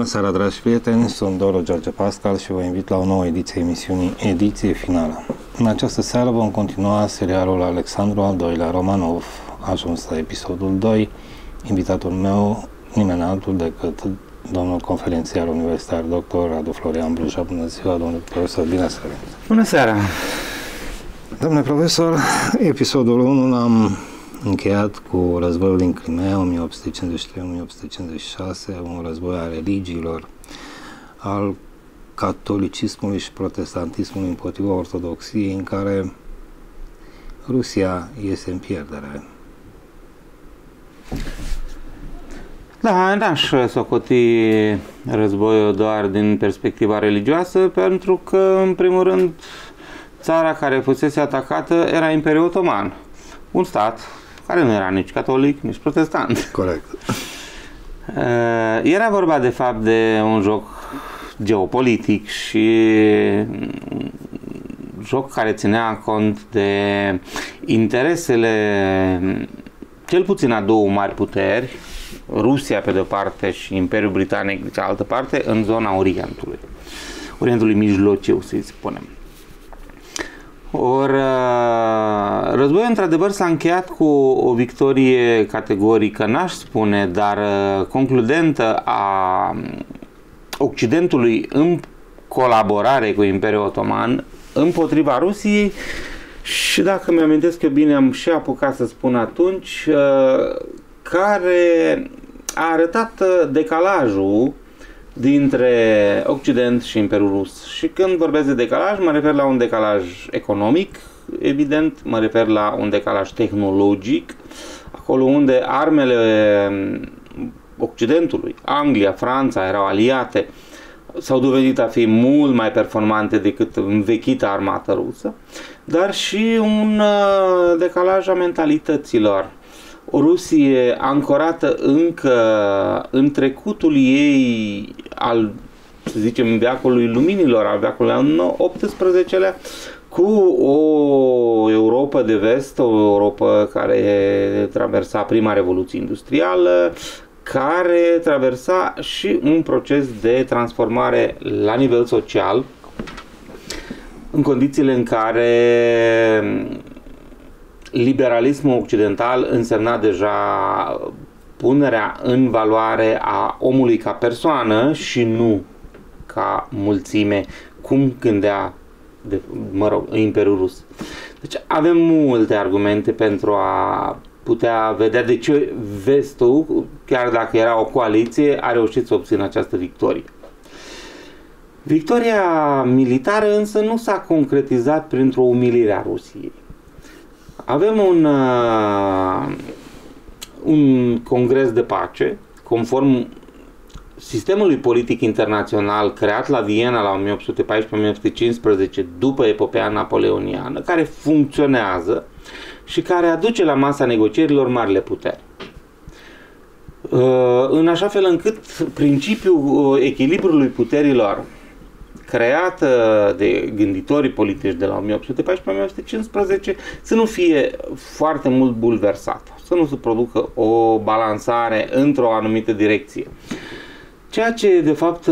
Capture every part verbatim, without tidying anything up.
Bună seara, dragi prieteni, sunt Doru George Pascal și vă invit la o nouă ediție emisiunii Ediție Finală. În această seară vom continua serialul Alexandru al doilea Romanov, ajuns la episodul doi. Invitatul meu, nimeni altul decât domnul conferențiar universitar doctor Radu Florian Bluja. Bună ziua, domnule profesor, bine ați venit! Bună seara! Domnule profesor, episodul unu l-am încheiat cu războiul din Crimea, o mie opt sute cincizeci și trei - o mie opt sute cincizeci și șase, un război al religiilor, al catolicismului și protestantismului împotriva ortodoxiei, în care Rusia iese în pierdere. Da, n-aș socoti războiul doar din perspectiva religioasă, pentru că, în primul rând, țara care fusese atacată era Imperiul Otoman, un stat care nu era nici catolic, nici protestant. Corect. Era vorba, de fapt, de un joc geopolitic și joc care ținea cont de interesele cel puțin a două mari puteri, Rusia pe de-o parte și Imperiul Britanic de cealaltă parte, în zona Orientului. Orientului Mijlociu, să-i spunem. Or, războiul într-adevăr s-a încheiat cu o victorie categorică, n-aș spune, dar concludentă a Occidentului în colaborare cu Imperiul Otoman împotriva Rusiei și, dacă mi-amintesc eu bine, am și apucat să spun atunci, care a arătat decalajul dintre Occident și Imperiul Rus. Și când vorbesc de decalaj, mă refer la un decalaj economic, evident, mă refer la un decalaj tehnologic, acolo unde armele Occidentului, Anglia, Franța, erau aliate, s-au dovedit a fi mult mai performante decât învechita armată rusă, dar și un decalaj a mentalităților. O Rusie ancorată încă în trecutul ei al, să zicem, veacului luminilor, al veacului al optsprezecelea, cu o Europa de vest, o Europa care traversa prima revoluție industrială, care traversa și un proces de transformare la nivel social, în condițiile în care liberalismul occidental însemna deja punerea în valoare a omului ca persoană și nu ca mulțime, cum gândea, de, mă rog, Imperiul Rus. Deci avem multe argumente pentru a putea vedea de ce vestul, chiar dacă era o coaliție, a reușit să obțină această victorie. Victoria militară însă nu s-a concretizat printr-o umilire a Rusiei. Avem un, uh, un congres de pace, conform sistemului politic internațional creat la Viena la o mie opt sute paisprezece - o mie opt sute cincisprezece după epopeea napoleoniană, care funcționează și care aduce la masa negocierilor marile puteri. Uh, în așa fel încât principiul echilibrului puterilor creată de gânditorii politici de la o mie opt sute paisprezece - o mie opt sute cincisprezece să nu fie foarte mult bulversată, să nu se producă o balansare într-o anumită direcție. Ceea ce, de fapt,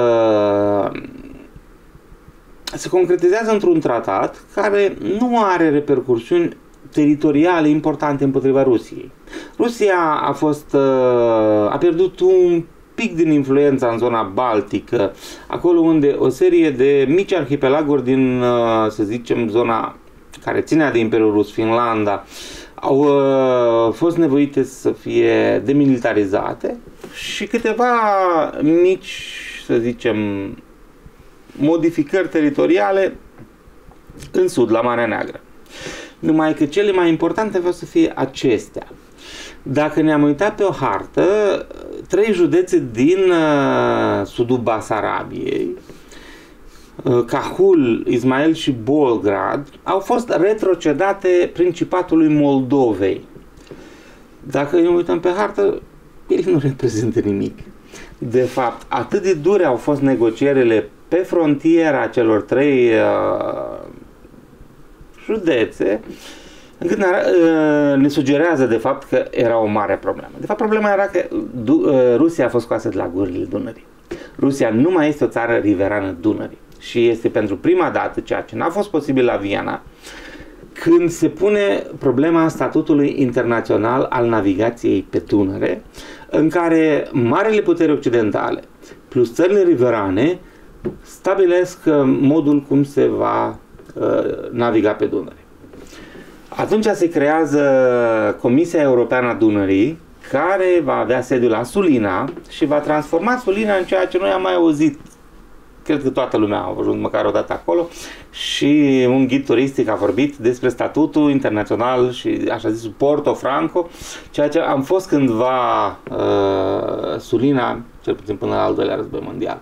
se concretizează într-un tratat care nu are repercursiuni teritoriale importante împotriva Rusiei. Rusia a fost, a pierdut un pic din influența în zona baltică, acolo unde o serie de mici arhipelaguri din, să zicem, zona care ținea de Imperiul Rus, Finlanda, au uh, fost nevoite să fie demilitarizate și câteva mici, să zicem, modificări teritoriale în sud, la Marea Neagră. Numai că cele mai importante vreau să fie acestea. Dacă ne-am uitat pe o hartă, trei județe din uh, sudul Basarabiei, uh, Cahul, Ismail și Bolgrad, au fost retrocedate Principatului Moldovei. Dacă ne uităm pe hartă, ele nu reprezintă nimic. De fapt, atât de dure au fost negocierile pe frontiera celor trei uh, județe, încât ne, ne sugerează de fapt că era o mare problemă. De fapt, problema era că Rusia a fost scoasă de la gurile Dunării. Rusia nu mai este o țară riverană Dunării. Și este pentru prima dată, ceea ce n-a fost posibil la Viena, când se pune problema statutului internațional al navigației pe Dunăre, în care marele puteri occidentale plus țările riverane stabilesc modul cum se va uh, naviga pe Dunăre. Atunci se creează Comisia Europeană a Dunării, care va avea sediul la Sulina și va transforma Sulina în ceea ce noi am mai auzit. Cred că toată lumea a ajuns măcar o dată acolo și un ghid turistic a vorbit despre statutul internațional și așa zis Porto Franco, ceea ce am fost cândva uh, Sulina, cel puțin până la al doilea război mondial,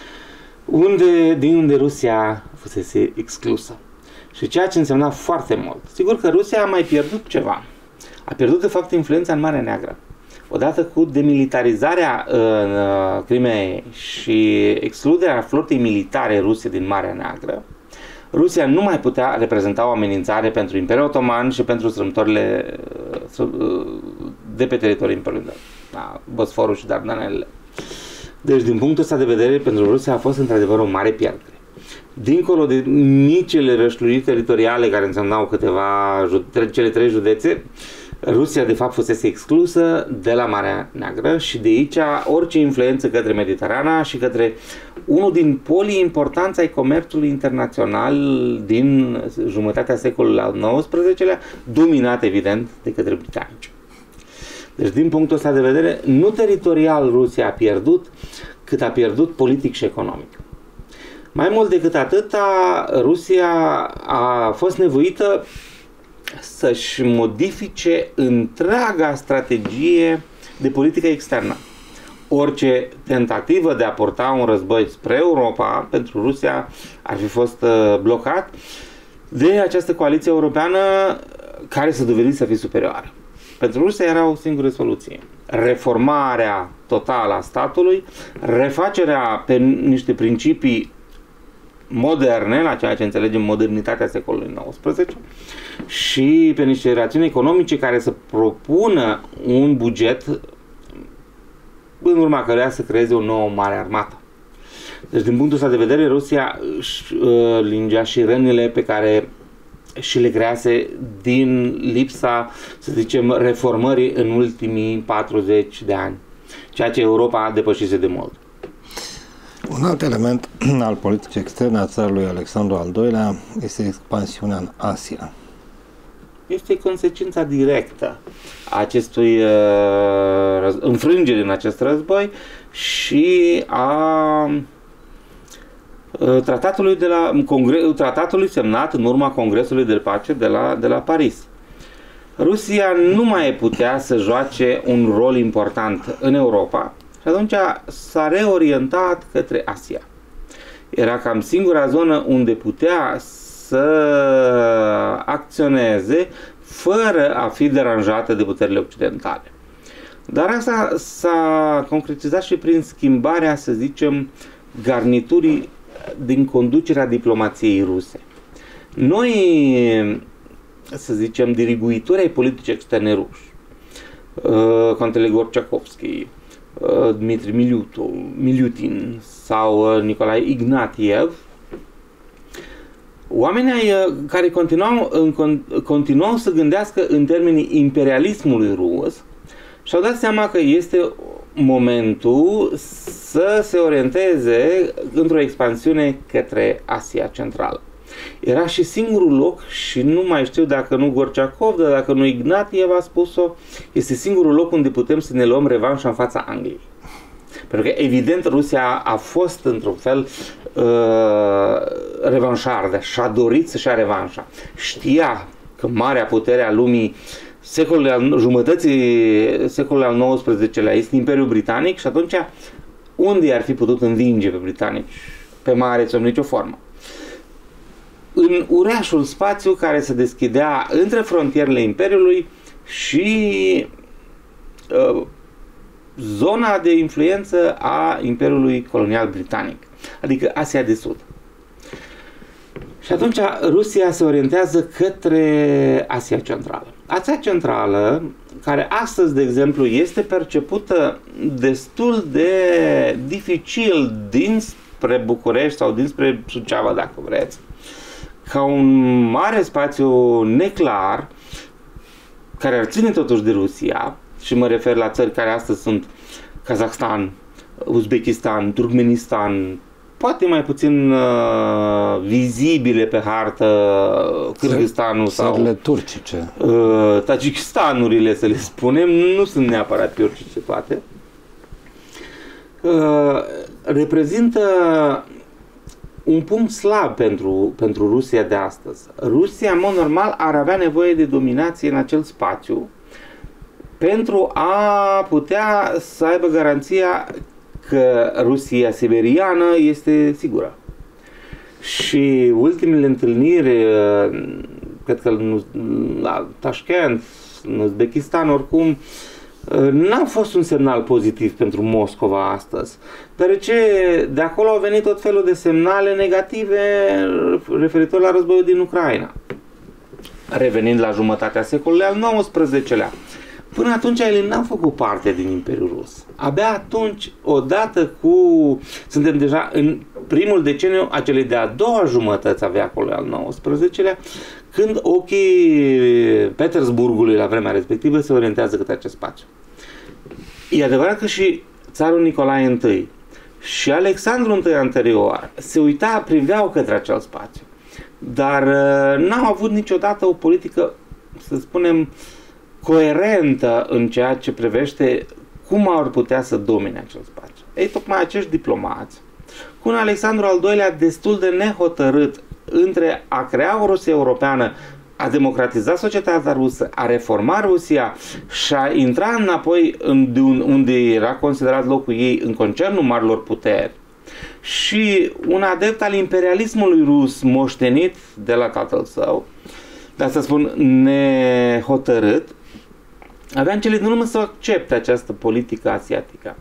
unde, din unde Rusia fusese exclusă. Și ceea ce însemna foarte mult. Sigur că Rusia a mai pierdut ceva. A pierdut de fapt influența în Marea Neagră. Odată cu demilitarizarea uh, Crimeei și excluderea flotei militare ruse din Marea Neagră, Rusia nu mai putea reprezenta o amenințare pentru Imperiul Otoman și pentru strâmtorile uh, de pe teritoriul Imperiului, da, Bosforul și Dardanelele. Deci, din punctul ăsta de vedere, pentru Rusia a fost într-adevăr o mare pierdere. Dincolo de micile rășluiri teritoriale care însemnau câteva, cele trei județe, Rusia de fapt fusese exclusă de la Marea Neagră și de aici orice influență către Mediterana și către unul din polii importanți ai comerțului internațional din jumătatea secolului al nouăsprezecelea, dominat evident de către britanici. Deci din punctul ăsta de vedere, nu teritorial Rusia a pierdut, cât a pierdut politic și economic. Mai mult decât atâta, Rusia a fost nevoită să-și modifice întreaga strategie de politică externă. Orice tentativă de a porta un război spre Europa pentru Rusia ar fi fost blocat de această coaliție europeană care se dovedi să fie superioară. Pentru Rusia era o singură soluție: reformarea totală a statului, refacerea pe niște principii moderne, la ceea ce înțelegem modernitatea secolului nouăsprezece, și pe niște rațiuni economice care să propună un buget în urma căreia să creeze o nouă mare armată. Deci, din punctul ăsta de vedere, Rusia își uh, lingea și rănile pe care și le crease din lipsa, să zicem, reformării în ultimii patruzeci de ani, ceea ce Europa depășise de mult. Un alt element al politicii externe a țarului Alexandru al doilea este expansiunea în Asia. Este consecința directă a acestui uh, înfrângeri în acest război și a uh, tratatului, de la, congre, tratatului semnat în urma Congresului de Pace de la, de la Paris. Rusia nu mai putea să joace un rol important în Europa și atunci s-a reorientat către Asia. Era cam singura zonă unde putea să acționeze fără a fi deranjată de puterile occidentale. Dar asta s-a concretizat și prin schimbarea, să zicem, garniturii din conducerea diplomației ruse. Noi, să zicem, diriguitori ai politicii externe ruși, contele Gorciakovski, Dmitri Miliutin sau Nicolae Ignatiev, oamenii care continuau, continuau să gândească în termenii imperialismului rus și-au dat seama că este momentul să se orienteze într-o expansiune către Asia Centrală. Era și singurul loc, și nu mai știu dacă nu Gorciakov, dar dacă nu Ignatiev a spus-o, este singurul loc unde putem să ne luăm revanșa în fața Angliei. Pentru că, evident, Rusia a fost, într-un fel, uh, revanșardă și a dorit să-și ia revanșa. Știa că marea putere a lumii secolului al, jumătății secolului al nouăsprezecelea este Imperiul Britanic și atunci unde ar fi putut învinge pe britanici? Pe mare, sub nicio formă. În uriașul spațiu care se deschidea între frontierele Imperiului și uh, zona de influență a Imperiului Colonial Britanic, adică Asia de Sud. Și atunci Rusia se orientează către Asia Centrală. Asia Centrală, care astăzi, de exemplu, este percepută destul de dificil dinspre București sau dinspre Suceava, dacă vreți, ca un mare spațiu neclar, care ar ține totuși de Rusia, și mă refer la țări care astăzi sunt Kazakhstan, Uzbekistan, Turkmenistan, poate mai puțin uh, vizibile pe hartă, Kyrgyzstanul sau țările turcice. Uh, Tajikistanurile, să le spunem, nu sunt neapărat turcice toate. Uh, reprezintă un punct slab pentru, pentru Rusia de astăzi. Rusia, în mod normal, ar avea nevoie de dominație în acel spațiu pentru a putea să aibă garanția că Rusia siberiană este sigură. Și ultimele întâlniri, cred că la Tashkent, în Uzbekistan, oricum, n-a fost un semnal pozitiv pentru Moscova astăzi, deoarece de acolo au venit tot felul de semnale negative referitor la războiul din Ucraina. Revenind la jumătatea secolului al nouăsprezecelea, până atunci ele n-au făcut parte din Imperiul Rus. Abia atunci, odată cu... Suntem deja în primul deceniu a celei de-a doua jumătăți a veacului al nouăsprezecelea, când ochii Petersburgului la vremea respectivă se orientează către acest spațiu. E adevărat că și țarul Nicolae I și Alexandru I anterior se uita, priveau către acel spațiu, dar n-au avut niciodată o politică, să spunem, coerentă în ceea ce privește cum ar putea să domine acel spațiu. Ei, tocmai acești diplomați, cu un Alexandru al doilea destul de nehotărât între a crea o Rusie europeană, a democratiza societatea rusă, a reforma Rusia și a intra înapoi unde era considerat locul ei în concernul marilor puteri, și un adept al imperialismului rus moștenit de la tatăl său, de asta spun nehotărât, avea în cele din urmă să accepte această politică asiatică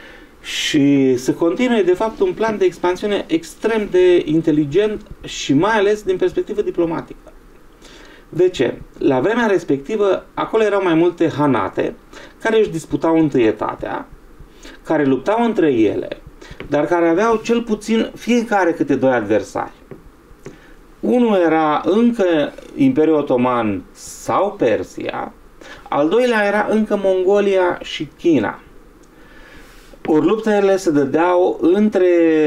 și să continue, de fapt, un plan de expansiune extrem de inteligent și mai ales din perspectivă diplomatică. De ce? La vremea respectivă, acolo erau mai multe hanate care își disputau întâietatea, care luptau între ele, dar care aveau cel puțin fiecare câte doi adversari. Unul era încă Imperiul Otoman sau Persia, al doilea era încă Mongolia și China. Ori luptele se dădeau între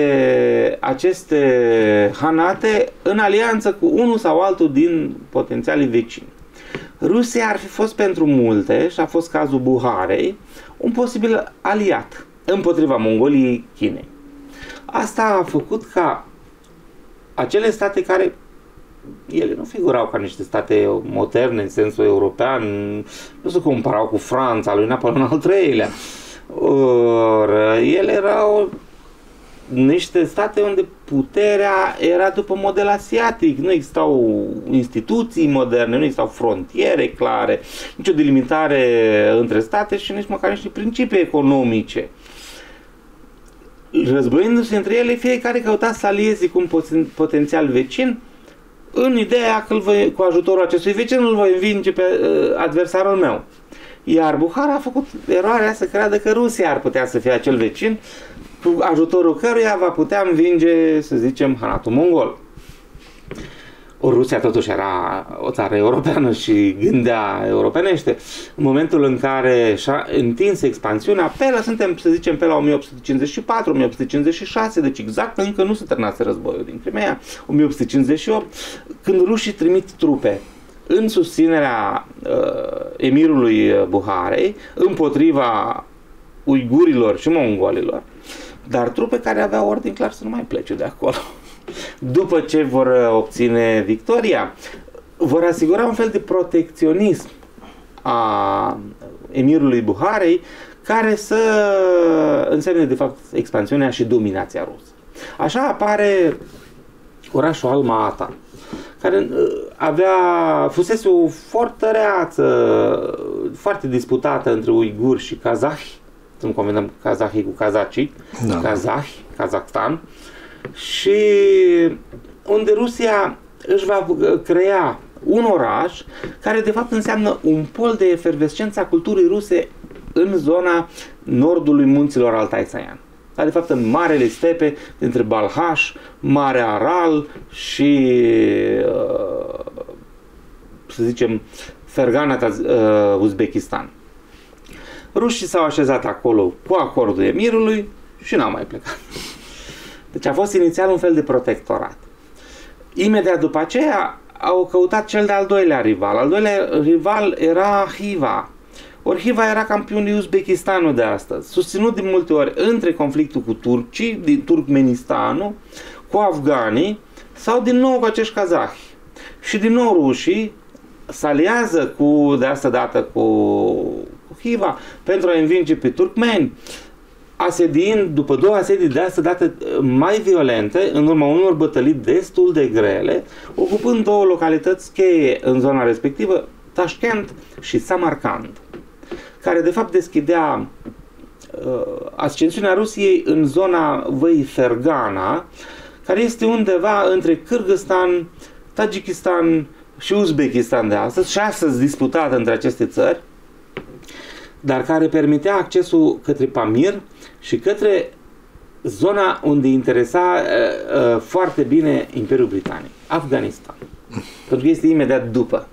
aceste hanate în alianță cu unul sau altul din potențialii vecini. Rusia ar fi fost pentru multe, și a fost cazul Buharei, un posibil aliat împotriva Mongoliei, Chinei. Asta a făcut ca acele state care ele nu figurau ca niște state moderne în sensul european, nu se comparau cu Franța lui Napoleon al treilea. Or, ele erau niște state unde puterea era după model asiatic, nu existau instituții moderne, nu existau frontiere clare, nicio delimitare între state și nici măcar niște principii economice. Războindu-se între ele, fiecare căuta să alieze cu un potențial vecin, în ideea că voi, cu ajutorul acestui vecin îl voi învinge pe uh, adversarul meu. Iar Buhara a făcut eroarea să creadă că Rusia ar putea să fie acel vecin cu ajutorul căruia va putea învinge, să zicem, hanatul mongol. O, Rusia totuși era o țară europeană și gândea europenește. În momentul în care și-a întins expansiunea, pe la, suntem, să zicem, pe la o mie opt sute cincizeci și patru - o mie opt sute cincizeci și șase, deci exact încă nu se terminase războiul din Crimea, o mie opt sute cincizeci și opt, când rușii trimit trupe în susținerea uh, emirului Buharei împotriva uigurilor și mongolilor, dar trupe care aveau ordin clar să nu mai plece de acolo. După ce vor obține victoria, vor asigura un fel de protecționism a emirului Buharei, care să însemne de fapt expansiunea și dominația rusă. Așa apare orașul Alma-Ata, care avea, fusese o fortăreață foarte disputată între uiguri și kazahi, să nu combinăm kazahii cu kazacii, da. Kazahi, Kazakhstan, și unde Rusia își va crea un oraș care de fapt înseamnă un pol de efervescență a culturii ruse în zona nordului munților Altai-Saian. Dar de fapt în marele stepe dintre Balhaș, Marea Aral și să zicem Fergana, Uzbekistan. Rușii s-au așezat acolo cu acordul emirului și n-au mai plecat. Deci a fost inițial un fel de protectorat. Imediat după aceea au căutat cel de-al doilea rival. Al doilea rival era Hiva. Ori Hiva era campionul Uzbekistanul de astăzi, susținut din multe ori între conflictul cu turcii, din Turkmenistanul, cu afganii sau din nou cu acești kazahi. Și din nou rușii se aliază cu, de asta dată cu, cu Hiva pentru a învinge pe turcmeni, asediind după două asedii de asta dată mai violente, în urma unor bătălii destul de grele, ocupând două localități cheie în zona respectivă, Tashkent și Samarkand, care de fapt deschidea uh, ascensiunea Rusiei în zona văii Fergana, care este undeva între Kyrgyzstan, Tajikistan și Uzbekistan de astăzi, și astăzi disputată între aceste țări, dar care permitea accesul către Pamir și către zona unde interesa uh, uh, foarte bine Imperiul Britanic, Afganistan, pentru că este imediat după.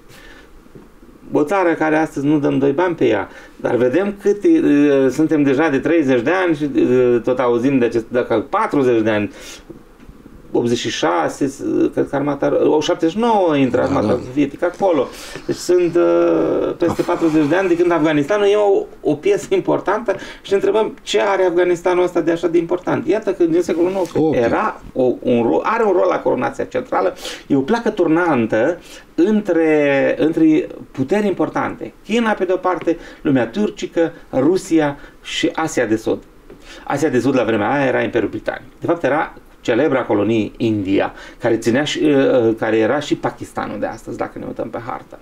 O țară care astăzi nu dăm doi bani pe ea, dar vedem cât uh, suntem deja de treizeci de ani și uh, tot auzim de acest, dacă patruzeci de ani, optzeci și șase, cred că armata, șaptezeci și nouă intră armata da, sovietică acolo. Deci sunt uh, peste patruzeci de ani de când Afganistanul e o, o piesă importantă și ne întrebăm ce are Afganistanul ăsta de așa de important. Iată că din secolul nouăsprezece era o, un rol, are un rol la coronația centrală, e o placă turnantă între, între puteri importante. China pe de-o parte, lumea turcică, Rusia și Asia de Sud. Asia de Sud la vremea aia era Imperiul Britanic. De fapt era celebra colonie India, care, ținea și, care era și Pakistanul de astăzi, dacă ne uităm pe hartă.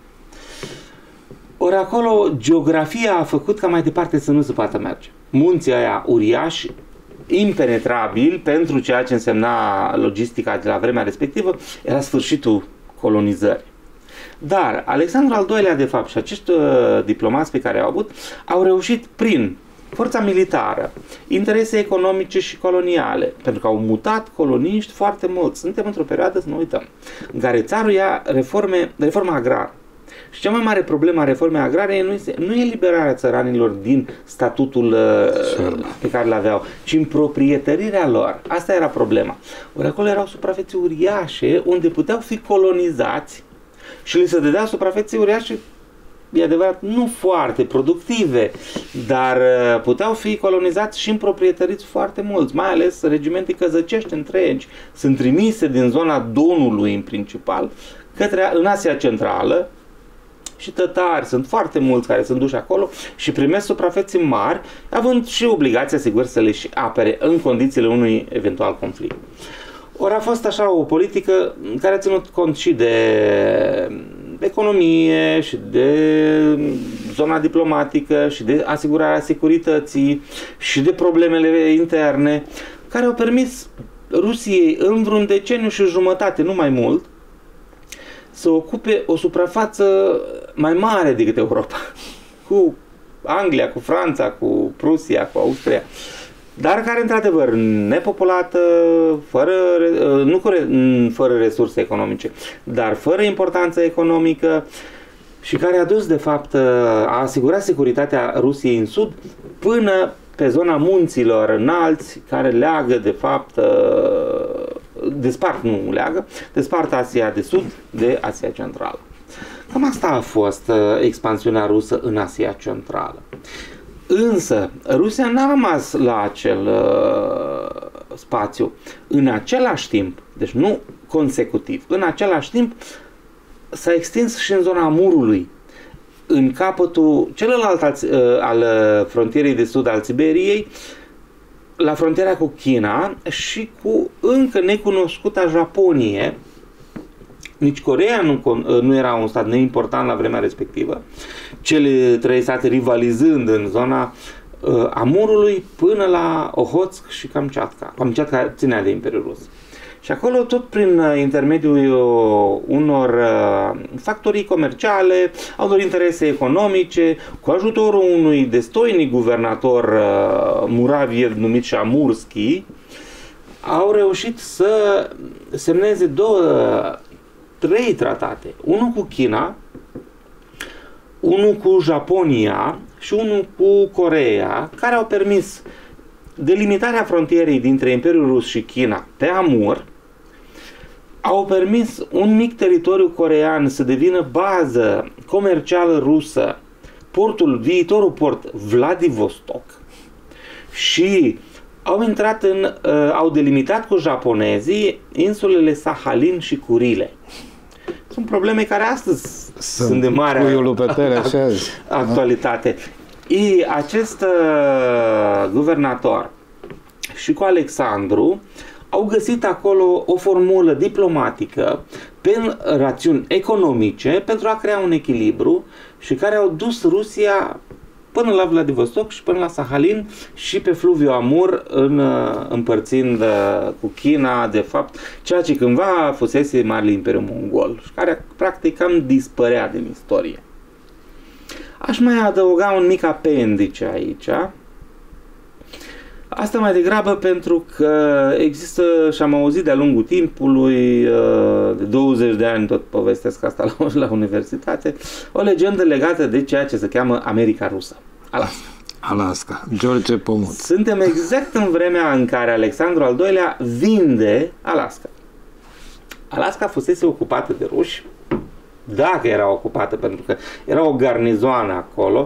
Ori acolo geografia a făcut ca mai departe să nu se poată merge. Munții aia uriași, impenetrabili pentru ceea ce însemna logistica de la vremea respectivă, era sfârșitul colonizării. Dar Alexandru al doilea, de fapt, și acești uh, diplomați pe care au avut, au reușit prin forța militară, interese economice și coloniale, pentru că au mutat coloniști foarte mulți. Suntem într-o perioadă, să nu uităm, în care țarul ia reforme, reforma agrară. Și cea mai mare problemă a reformei agrare nu este, nu e eliberarea țăranilor din statutul uh, pe care îl aveau, ci în proprietărirea lor. Asta era problema. Ori acolo erau suprafețe uriașe unde puteau fi colonizați și li se dădea suprafețe uriașe, e adevărat, nu foarte productive, dar puteau fi colonizați și în proprietăriți foarte mulți, mai ales regimente căzăcești întregi sunt trimise din zona Donului în principal către în Asia Centrală și tătari, sunt foarte mulți care sunt duși acolo și primesc suprafețe mari, având și obligația, sigur, să le și apere în condițiile unui eventual conflict. Ori a fost așa o politică care a ținut cont și de economie și de zona diplomatică și de asigurarea securității și de problemele interne, care au permis Rusiei în vreun deceniu și jumătate, nu mai mult, să ocupe o suprafață mai mare decât Europa, cu Anglia, cu Franța, cu Prusia, cu Austria, dar care, într-adevăr, nepopulată, fără, nu fără resurse economice, dar fără importanță economică și care a dus, de fapt, a asigurat securitatea Rusiei în sud până pe zona munților înalți, care leagă, de fapt, despart, nu leagă, despart Asia de Sud de Asia Centrală. Cam asta a fost expansiunea rusă în Asia Centrală. Însă, Rusia n-a rămas la acel uh, spațiu. În același timp, deci nu consecutiv, în același timp s-a extins și în zona Amurului, în capătul celălalt al, uh, al frontierei de sud al Siberiei, la frontiera cu China și cu încă necunoscuta Japonie. Nici Coreea nu, nu era un stat neimportant la vremea respectivă, cele trei state rivalizând în zona Amurului până la Ohotsk și Kamchatka. Kamchatka ținea de Imperiul Rus. Și acolo, tot prin intermediul unor factorii comerciale, au doar interese economice, cu ajutorul unui destoinic guvernator Muraviev numit Shamurski, au reușit să semneze două, trei tratate. Unul cu China, unul cu Japonia și unul cu Coreea, care au permis delimitarea frontierei dintre Imperiul Rus și China pe Amur, au permis un mic teritoriu coreean să devină bază comercială rusă, portul, viitorul port Vladivostok, și au intrat în, uh, au delimitat cu japonezii insulele Sahalin și Curile. Sunt probleme care astăzi sunt, sunt de mare actualitate. Și acest uh, guvernator și cu Alexandru au găsit acolo o formulă diplomatică pe rațiuni economice pentru a crea un echilibru și care au dus Rusia până la Vladivostok și până la Sahalin și pe fluviul Amur, în, împărțind cu China, de fapt, ceea ce cândva fusese Marele Imperiu Mongol și care practic cam dispărea din istorie. Aș mai adăuga un mic apendice aici. Asta mai degrabă pentru că există, și am auzit de-a lungul timpului, de douăzeci de ani tot povestesc asta la, la universitate, o legendă legată de ceea ce se cheamă America Rusă, Alaska. Alaska, George Pomut. Suntem exact în vremea în care Alexandru al doilea vinde Alaska. Alaska fusese ocupată de ruși, dacă era ocupată, pentru că era o garnizoană acolo,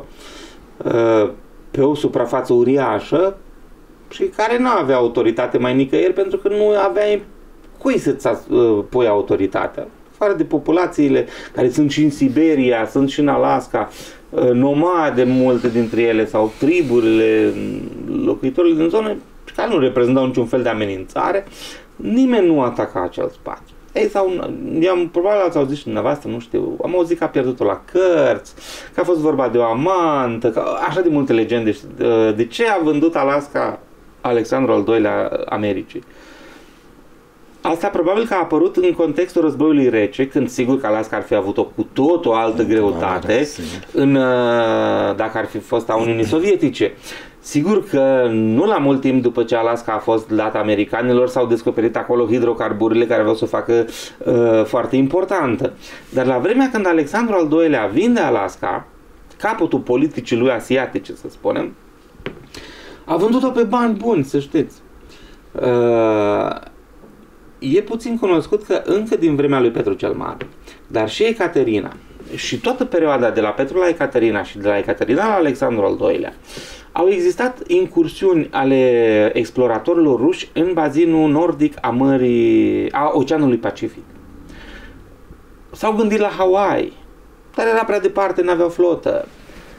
pe o suprafață uriașă, și care nu avea autoritate mai nicăieri, pentru că nu aveai cui să-ți pui autoritatea. Afară de populațiile care sunt și în Siberia, sunt și în Alaska, nomade multe dintre ele, sau triburile, locuitorilor din zonă, care nu reprezentau niciun fel de amenințare, nimeni nu ataca acel spațiu. Ei, sau, eu, probabil ați auzit și dumneavoastră, nu știu, am auzit că a pierdut-o la cărți, că a fost vorba de o amantă, că, așa de multe legende. De ce a vândut Alaska Alexandru al doilea Americii? Asta probabil că a apărut în contextul războiului rece, când sigur că Alaska ar fi avut o cu tot o altă greutate în, dacă ar fi fost a Uniunii Sovietice. Sigur că nu la mult timp după ce Alaska a fost dată americanilor, s-au descoperit acolo hidrocarburile care aveau să o facă uh, foarte importantă. Dar la vremea când Alexandru al doilea vinde Alaska, capătul politicii lui asiatice, să spunem, a vândut-o pe bani buni, să știți. Uh, e puțin cunoscut că încă din vremea lui Petru cel Mare, dar și Ecaterina, și toată perioada de la Petru la Ecaterina și de la Ecaterina la Alexandru al doilea, au existat incursiuni ale exploratorilor ruși în bazinul nordic a Mării, a Oceanului Pacific. S-au gândit la Hawaii, dar era prea departe, n-aveau flotă.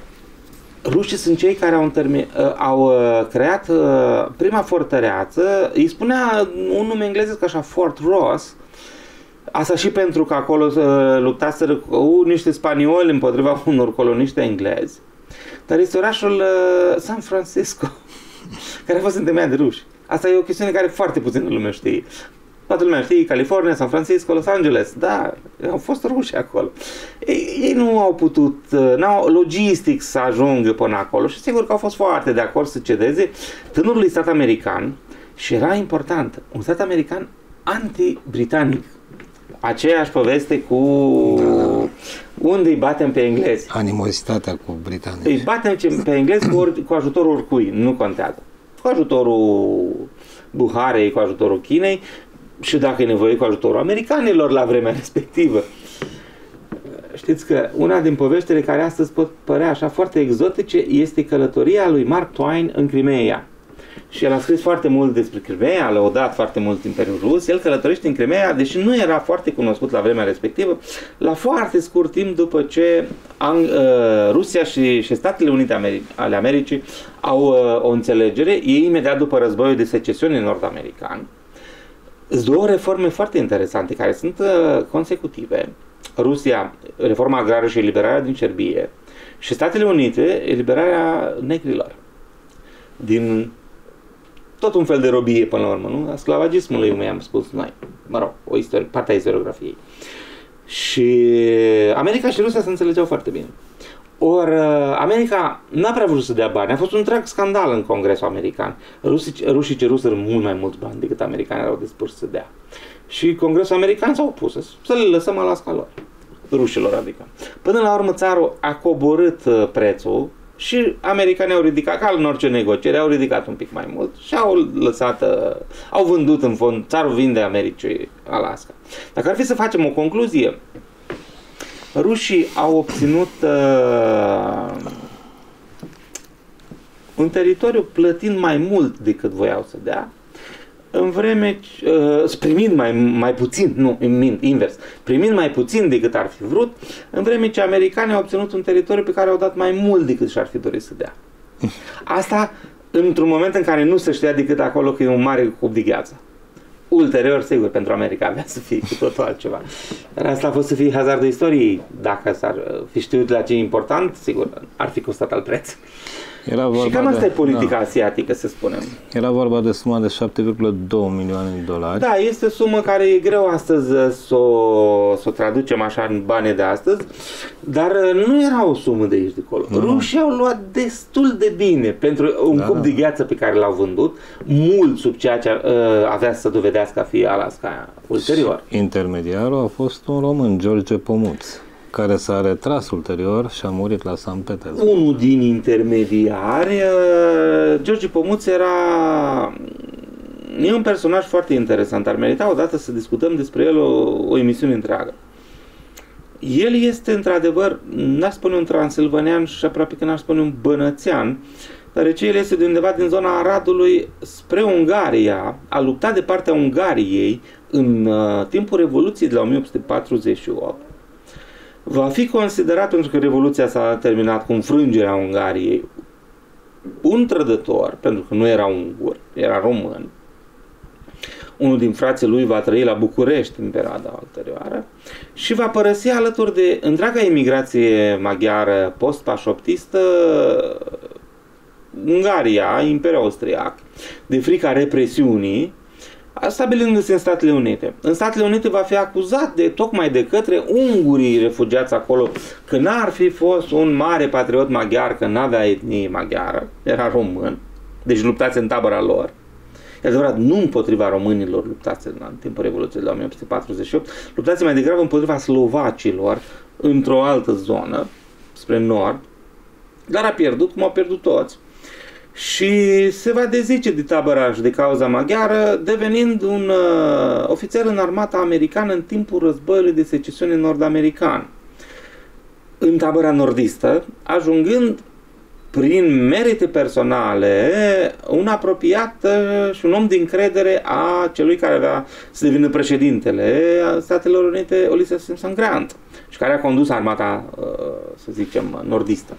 Rușii sunt cei care au, au creat prima fortăreață, îi spunea un nume englezesc așa, Fort Ross, asta și pentru că acolo luptaseră cu niște spanioli împotriva unor coloniști englezi. Dar este orașul uh, San Francisco, care a fost întemeiat de ruși. Asta e o chestiune care foarte puțină lume știe. Toată lumea știe California, San Francisco, Los Angeles, da, au fost ruși acolo. Ei, ei nu au putut, n-au logistic să ajungă până acolo și sigur că au fost foarte de acord să cedeze tânărului stat american, și era important, un stat american anti-britanic. Aceeași poveste cu unde îi batem pe englezi. Animozitatea cu britanici. Îi batem pe englezi cu, or, cu ajutorul oricui, nu contează. Cu ajutorul Buharei, cu ajutorul Chinei și dacă e nevoie cu ajutorul americanilor la vremea respectivă. Știți că una din poveștile care astăzi pot părea așa foarte exotice este călătoria lui Mark Twain în Crimea. Și el a scris foarte mult despre Crimea, a lăudat foarte mult Imperiul Rus. El călătorește în Crimea, deși nu era foarte cunoscut la vremea respectivă, la foarte scurt timp după ce Ang- uh, Rusia și, și Statele Unite Ameri- ale Americii au uh, o înțelegere. Ei, imediat după războiul de secesiune nord-american, sunt două reforme foarte interesante care sunt uh, consecutive. Rusia, reforma agrară și eliberarea din Cerbie, și Statele Unite, eliberarea negrilor din tot un fel de robie până la urmă, nu? A sclavagismului, cum i-am spus noi. Mă rog, o istorie, partea istoriografiei. Și America și Rusia se înțelegeau foarte bine. Ori America n-a prea vrut să dea bani. A fost un întreg scandal în Congresul American. Rusii, rușii ceruseră mult mai mulți bani decât americanii erau dispuși să dea. Și Congresul American s-a opus să le lăsăm Alaska lor. Rușilor, adică. Până la urmă, țarul a coborât prețul și americanii au ridicat, ca în orice negociere, au ridicat un pic mai mult și au lăsat, au vândut în fond, țarul vinde Americii Alaska. Dacă ar fi să facem o concluzie, rușii au obținut uh, un teritoriu plătind mai mult decât voiau să dea, în vreme, uh, primind mai, mai puțin, nu, invers, primind mai puțin decât ar fi vrut, în vreme ce americanii au obținut un teritoriu pe care au dat mai mult decât și-ar fi dorit să dea. Asta într-un moment în care nu se știa decât acolo că e un mare cup de gheață. Ulterior, sigur, pentru America avea să fie cu totul altceva. Dar asta a fost să fie hazardul istoriei. Dacă s-ar fi știut la ce e important, sigur, ar fi costat alt preț. Era vorba și cam asta de, e politica da. asiatică, să spunem. Era vorba de suma de șapte virgulă doi milioane de dolari. Da, este o sumă care e greu astăzi să o, să o traducem așa în bani de astăzi, dar nu era o sumă de aici de acolo. Nu. Rușii au luat destul de bine pentru un da, cup da. de gheață pe care l-au vândut, mult sub ceea ce uh, avea să dovedească a fi Alaska ulterior. Și intermediarul a fost un român, George Pomuț, care s-a retras ulterior și a murit la Sankt Petersburg. Unul din intermediari, George Pomuț, era e un personaj foarte interesant. Ar merita odată să discutăm despre el o, o emisiune întreagă. El este într-adevăr, n-aș spune un transilvanean și aproape că n-aș spune un bănățean, deoarece el este de undeva din zona Aradului spre Ungaria, a luptat de partea Ungariei în uh, timpul Revoluției de la o mie opt sute patruzeci și opt. Va fi considerat, pentru că Revoluția s-a terminat cu înfrângerea Ungariei, un trădător, pentru că nu era ungur, era român. Unul din frații lui va trăi la București în perioada ulterioară și va părăsi alături de întreaga emigrație maghiară post-pașoptistă Ungaria, Imperiul Austriac, de frica represiunii, stabilindu-se în Statele Unite. În Statele Unite va fi acuzat de, tocmai de către ungurii refugiați acolo că n-ar fi fost un mare patriot maghiar, că n-avea etnie maghiară, era român, deci luptați în tabăra lor. E adevărat, nu împotriva românilor luptați în timpul Revoluției de la o mie opt sute patruzeci și opt, luptați mai degrabă împotriva slovacilor într-o altă zonă, spre nord, dar a pierdut cum au pierdut toți. Și se va dezice de tabăraș de cauza maghiară, devenind un uh, ofițer în armata americană în timpul războiului de secesiune nord-american, în tabăra nordistă, ajungând prin merite personale un apropiat uh, și un om de încredere a celui care avea să devină președintele Statelor Unite, Ulysses Simpson Grant, și care a condus armata, uh, să zicem, nordistă.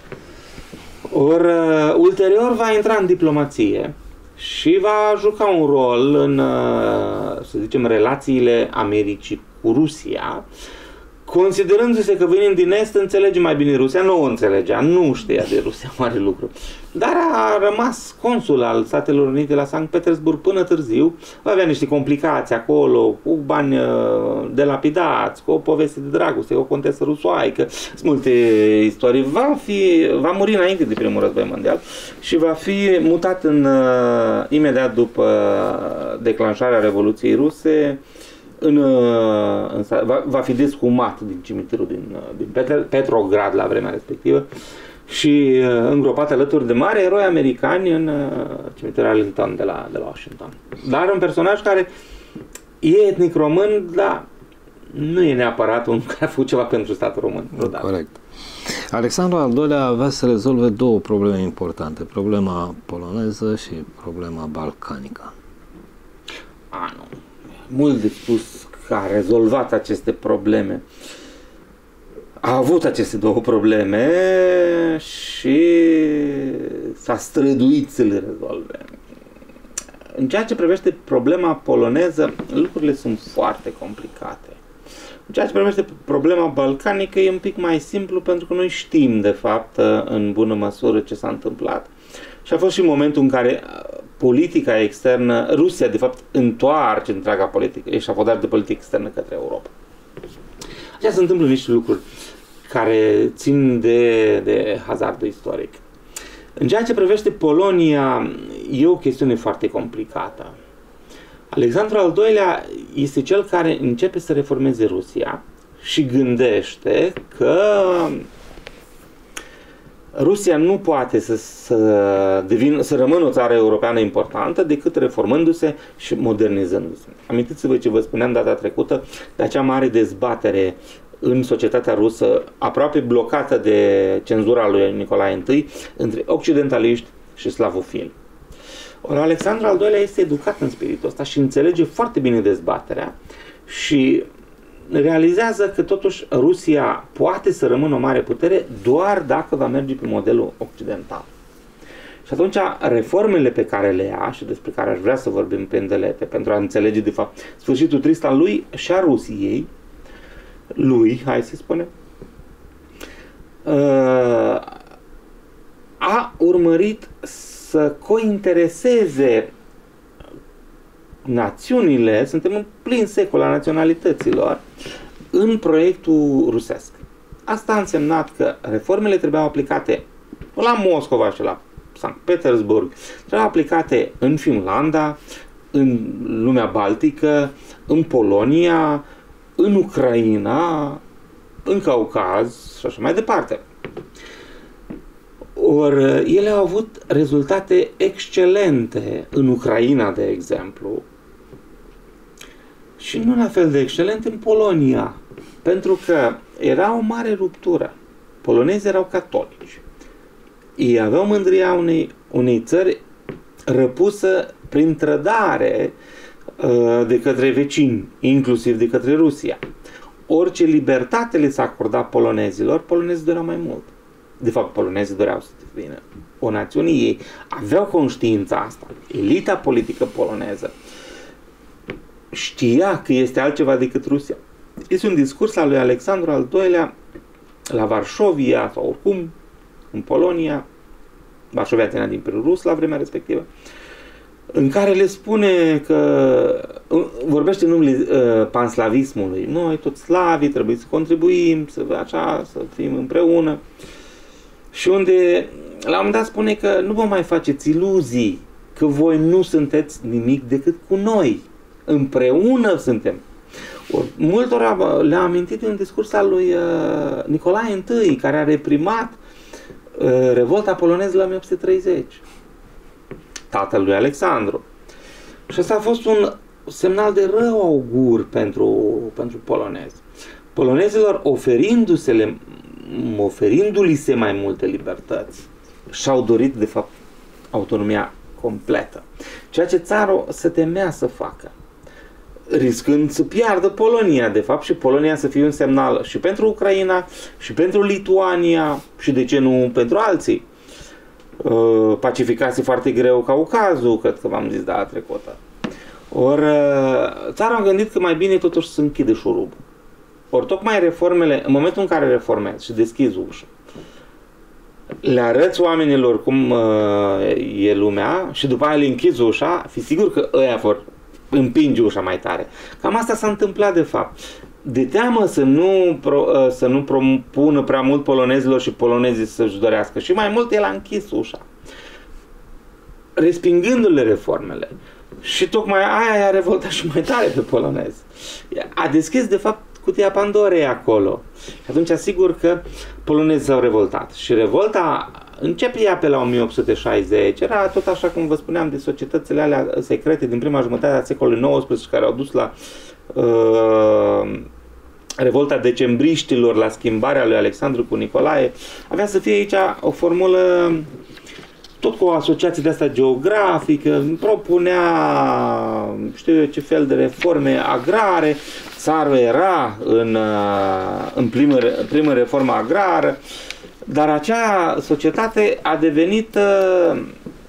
Or, uh, ulterior va intra în diplomație și va juca un rol în, uh, să zicem, relațiile Americii cu Rusia, considerându-se că venind din Est înțelege mai bine Rusia. Nu o înțelegea, nu știa de Rusia mare lucru, dar a rămas consul al Statelor Unite la Sankt Petersburg până târziu. Avea niște complicații acolo, cu bani delapidați, cu o poveste de dragoste, cu o contesă rusoaică, sunt multe istorii. Va, fi, va muri înainte de primul război mondial și va fi mutat în, imediat după declanșarea Revoluției Ruse, În, în, va, va fi descumat din cimitirul din, din Petrograd la vremea respectivă și îngropat alături de mari eroi americani în cimitirul Arlington de la, de la Washington. Dar un personaj care e etnic român, dar nu e neapărat un care a făcut ceva pentru statul român. Vreodată. Corect. Alexandru al doilea avea să rezolve două probleme importante, problema poloneză și problema balcanică. A, nu. Mult de spus că a rezolvat aceste probleme. A avut aceste două probleme și s-a străduit să le rezolve. În ceea ce privește problema poloneză, lucrurile sunt foarte complicate. În ceea ce privește problema balcanică e un pic mai simplu, pentru că noi știm de fapt în bună măsură ce s-a întâmplat. Și a fost și momentul în care politica externă, Rusia de fapt întoarce întreaga politică, eșafodar de politică externă către Europa. Așa se întâmplă niște lucruri care țin de, de hazardul istoric. În ceea ce privește Polonia, e o chestiune foarte complicată. Alexandru al doilea este cel care începe să reformeze Rusia și gândește că Rusia nu poate să, să, devină, să rămână o țară europeană importantă decât reformându-se și modernizându-se. Amintiți-vă ce vă spuneam data trecută de acea mare dezbatere în societatea rusă, aproape blocată de cenzura lui Nicolae I, între occidentaliști și slavofili. Ori Alexandru al doilea este educat în spiritul ăsta și înțelege foarte bine dezbaterea și realizează că totuși Rusia poate să rămână o mare putere doar dacă va merge pe modelul occidental. Și atunci reformele pe care le ia și despre care aș vrea să vorbim pe îndelete pentru a înțelege de fapt sfârșitul trist al lui și a Rusiei, lui, hai să spunem, a urmărit să cointereseze națiunile, suntem în plin secol al naționalităților, în proiectul rusesc. Asta a însemnat că reformele trebuiau aplicate la Moscova și la Sankt Petersburg, trebuiau aplicate în Finlanda, în lumea baltică, în Polonia, în Ucraina, în Caucaz și așa mai departe. Ori ele au avut rezultate excelente în Ucraina, de exemplu, și nu la fel de excelente în Polonia, pentru că era o mare ruptură. Polonezii erau catolici. Ei aveau mândria unei, unei țări răpusă prin trădare uh, de către vecini, inclusiv de către Rusia. Orice libertate le s-a acordat polonezilor, polonezii doreau mai mult. De fapt, polonezii doreau să devină o națiune, ei aveau conștiința asta. Elita politică poloneză știa că este altceva decât Rusia. Este un discurs al lui Alexandru al doilea la Varșovia sau oricum în Polonia, Varșovia ținea din Imperiul Rus la vremea respectivă, în care le spune că vorbește în numele uh, panslavismului. Noi, toți slavii, trebuie să contribuim, să așa, să fim împreună. Și unde, la un moment dat, spune că nu vă mai faceți iluzii, că voi nu sunteți nimic decât cu noi. Împreună suntem. Or, multora le-a amintit un discurs al lui uh, Nicolae I, care a reprimat uh, revolta poloneză la o mie opt sute treizeci. Tatăl lui Alexandru. Și asta a fost un semnal de rău augur pentru, pentru polonezi. Polonezilor oferindu-se oferindu-li se mai multe libertăți, și-au dorit, de fapt, autonomia completă. Ceea ce țarul se temea să facă, riscând să piardă Polonia, de fapt, și Polonia să fie un semnal și pentru Ucraina, și pentru Lituania, și de ce nu pentru alții. Pacificase foarte greu Caucazul, cred că v-am zis data trecută. Ori țara a gândit că mai bine totuși să închide șurubul. Ori tocmai reformele, în momentul în care reformezi și deschizi ușa, le arăți oamenilor cum uh, e lumea și după aia le închizi ușa, fi sigur că ăia vor împinge ușa mai tare. Cam asta s-a întâmplat de fapt. De teamă să nu, pro, uh, să nu propună prea mult polonezilor și polonezii să-și dorească și mai mult el a închis ușa, respingându-le reformele. Și tocmai aia i-a revoltat și mai tare pe polonezi. A deschis de fapt cutia Pandorei acolo. Și atunci asigur că polonezii s-au revoltat. Și revolta începe ea pe la o mie opt sute șaizeci. Era tot așa cum vă spuneam de societățile alea secrete din prima jumătate a secolului nouăsprezece care au dus la uh, revolta decembriștilor, la schimbarea lui Alexandru cu Nicolae. Avea să fie aici o formulă tot cu o asociație de asta geografică, propunea știu eu ce fel de reforme agrare, țarul era în, în primă, primă reformă agrară, dar acea societate a devenit uh,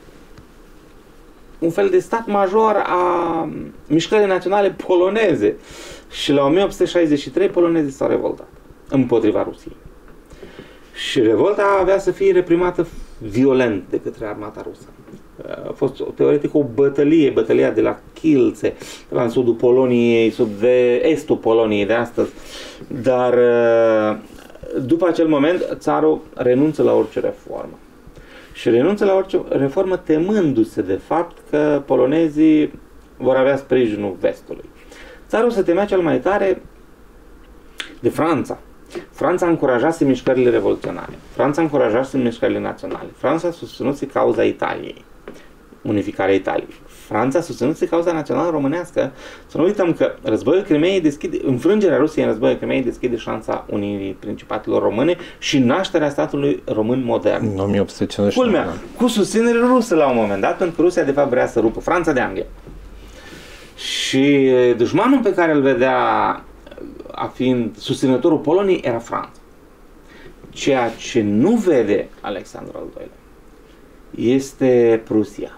un fel de stat major a mișcării naționale poloneze și la o mie opt sute șaizeci și trei polonezii s-au revoltat împotriva Rusiei. Și revolta avea să fie reprimată violent de către armata rusă. A fost teoretic o bătălie, bătălia de la Kielce, la în sudul Poloniei, sud-estul Poloniei de astăzi. Dar după acel moment, țarul renunță la orice reformă. Și renunță la orice reformă temându-se de fapt că polonezii vor avea sprijinul vestului. Țarul se temea cel mai tare de Franța. Franța încurajase mișcările revoluționare. Franța încurajase mișcările naționale. Franța susținuse cauza Italiei, unificarea Italiei. Franța susținuse cauza națională românească. Să nu uităm că războiul Crimeei deschide, înfrângerea Rusiei în războiul Crimeei deschide șansa unirii principatelor române și nașterea statului român modern. În o mie opt sute cincizeci și nouă. Culmea, cu susținere rusă la un moment dat, pentru că Rusia de fapt vrea să rupă Franța de Anglia. Și dușmanul pe care îl vedea a fiind susținătorul Poloniei era Franța. Ceea ce nu vede Alexandru al doilea este Prusia,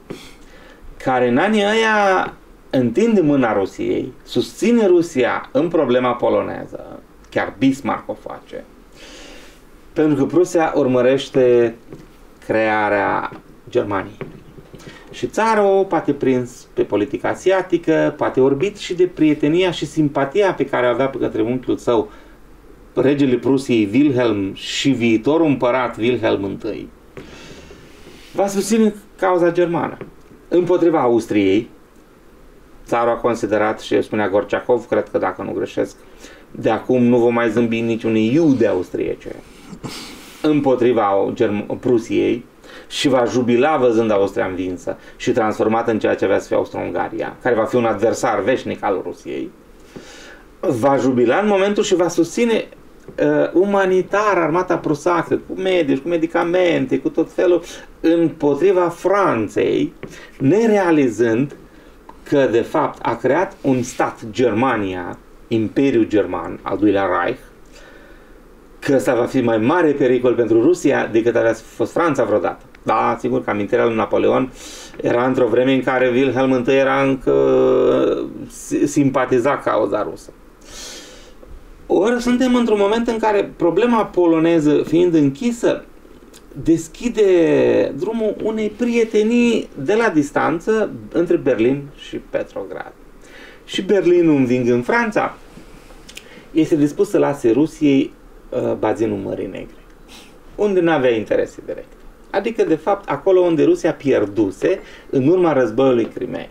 care în anii ăia întinde mâna Rusiei, susține Rusia în problema poloneză, chiar Bismarck o face, pentru că Prusia urmărește crearea Germaniei. Și țarul, poate prins pe politica asiatică, poate orbit și de prietenia și simpatia pe care avea pe către unchiul său, regele Prusiei Wilhelm și viitorul împărat Wilhelm I, va susține cauza germană. Împotriva Austriei, țarul a considerat, și spunea Gorciakov, cred că dacă nu greșesc, de acum nu vom mai zâmbi niciunei iude austriece, împotriva Prusiei, și va jubila văzând Austria învinsă și transformată în ceea ce avea să fie Austro-Ungaria, care va fi un adversar veșnic al Rusiei. Va jubila în momentul și va susține uh, umanitar armata prusacă, cu medici, cu medicamente, cu tot felul, împotriva Franței, nerealizând că de fapt a creat un stat, Germania, Imperiul German, al doilea Reich, că ăsta va fi mai mare pericol pentru Rusia decât avea fost Franța vreodată. Da, sigur că amintirea lui Napoleon era într-o vreme în care Wilhelm I era încă simpatiza cauza rusă. Ori suntem într-un moment în care problema poloneză fiind închisă, deschide drumul unei prietenii de la distanță între Berlin și Petrograd. Și Berlinul, învingând Franța, este dispus să lase Rusiei uh, bazinul Mării Negre, unde nu avea interese directe. Adică, de fapt, acolo unde Rusia pierduse în urma războiului Crimeei.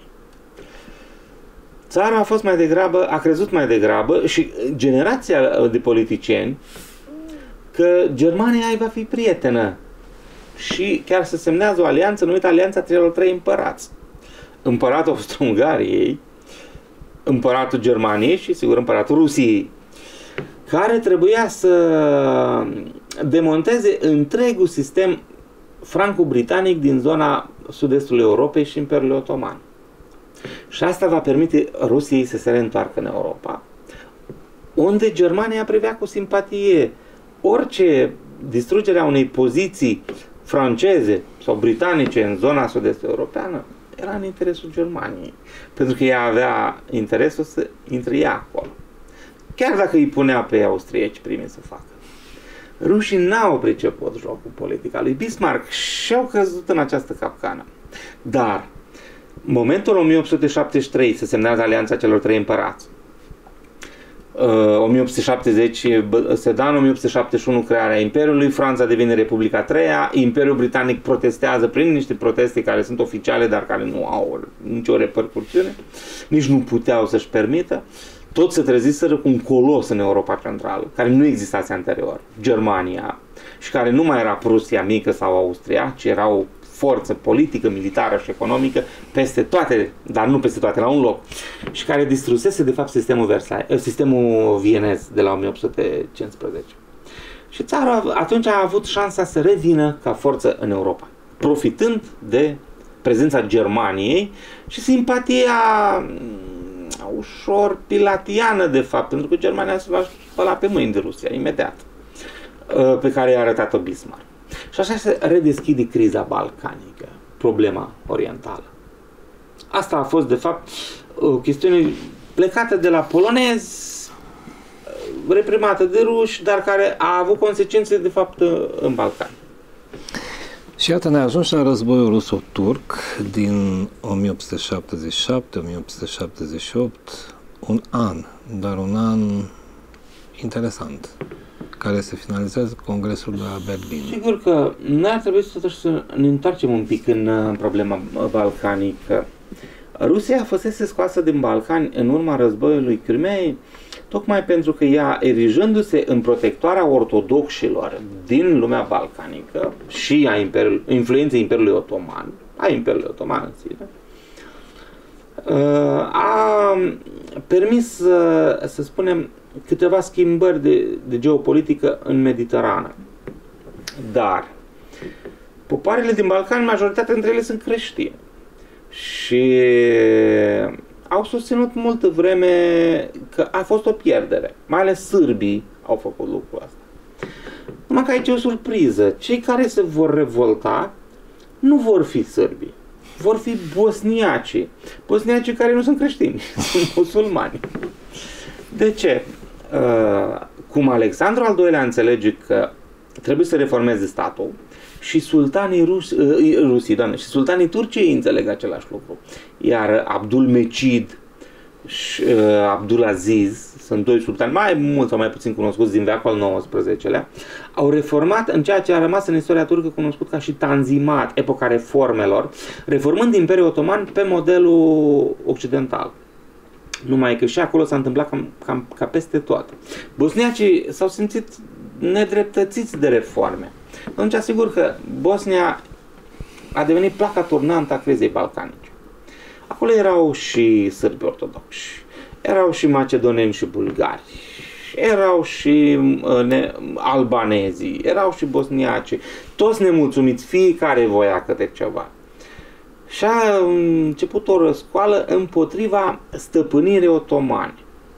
Țara a fost mai degrabă, a crezut mai degrabă și generația de politicieni că Germania îi va fi prietenă și chiar se semnează o alianță numită Alianța celor trei împărați. Împăratul Austro-Ungariei, împăratul Germaniei și, sigur, împăratul Rusiei, care trebuia să demonteze întregul sistem franco-britanic din zona sud-estului Europei și Imperiului Otoman. Și asta va permite Rusiei să se reîntoarcă în Europa, unde Germania privea cu simpatie orice distrugere a unei poziții franceze sau britanice în zona sud-est europeană era în interesul Germaniei, pentru că ea avea interesul să intre ea acolo, chiar dacă îi punea pe austrieci primii să facă. Rușii n-au priceput jocul politic al lui Bismarck și au căzut în această capcană. Dar momentul o mie opt sute șaptezeci și trei se semnează Alianța celor trei împărați. o mie opt sute șaptezeci se dă în o mie opt sute șaptezeci și unu crearea Imperiului, Franța devine Republica a treia, Imperiul Britanic protestează prin niște proteste care sunt oficiale, dar care nu au nicio repercursiune, nici nu puteau să-și permită. Toți se treziseră cu un colos în Europa Centrală, care nu existase anterior, Germania, și care nu mai era Prusia mică sau Austria, ci era o forță politică, militară și economică peste toate, dar nu peste toate, la un loc, și care distrusese de fapt sistemul Versailles, sistemul vienez de la o mie opt sute cincisprezece. Și țara atunci a avut șansa să revină ca forță în Europa, profitând de prezența Germaniei și simpatia ușor pilatiană, de fapt, pentru că Germania se va spăla pe mâini de Rusia, imediat, pe care i-a arătat-o Bismarck. Și așa se redeschide criza balcanică, problema orientală. Asta a fost, de fapt, o chestiune plecată de la polonezi, reprimată de ruși, dar care a avut consecințe, de fapt, în Balcani. Și iată, ne ajuns la războiul ruso-turc din o mie opt sute șaptezeci și șapte - o mie opt sute șaptezeci și opt, un an, dar un an interesant, care se finalizează Congresul de la Berlin. Sigur că noi ar trebui totuși să ne întoarcem un pic în problema balcanică. Rusia fusese scoasă din Balcani în urma războiului Crimeei, tocmai pentru că ea, erijându-se în protectoarea ortodoxilor din lumea balcanică și a imperiul, influenței Imperiului Otoman, a Imperiului Otoman în sine, a permis, să spunem, câteva schimbări de, de geopolitică în Mediterană. Dar popoarele din Balcani, majoritatea dintre ele sunt creștine. Și au susținut multă vreme că a fost o pierdere. Mai ales sârbii au făcut lucrul ăsta. Numai că aici e o surpriză. Cei care se vor revolta nu vor fi sârbii. Vor fi bosniacii. Bosniacii care nu sunt creștini, sunt musulmani. De ce? Uh, cum Alexandru al doilea înțelege că trebuie să reformeze statul, și sultanii Rus, uh, Rusii, doamne, și sultanii Turciei înțeleg același lucru. Iar Abdulmecid și uh, Abdulaziz, sunt doi sultani mai mult sau mai puțin cunoscuți din veacul al nouăsprezecelea, au reformat în ceea ce a rămas în istoria turcă cunoscut ca și Tanzimat, epoca reformelor, reformând Imperiul Otoman pe modelul occidental. Numai că și acolo s-a întâmplat cam, cam ca peste tot. Bosniacii s-au simțit nedreptățiți de reforme. Atunci, asigur că Bosnia a devenit placa turnantă a crizei balcanice. Acolo erau și sârbi ortodoxi, erau și macedoneni și bulgari, erau și ne, albanezii, erau și bosniaci, toți nemulțumiți, fiecare voia câte ceva. Și a început o răscoală împotriva stăpânirii otomane.